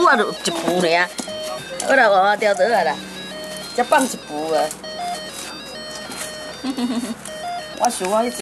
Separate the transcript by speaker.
Speaker 1: 啊，就一步尔。好啦，娃娃钓到啊啦，才放一步啊。我想我迄。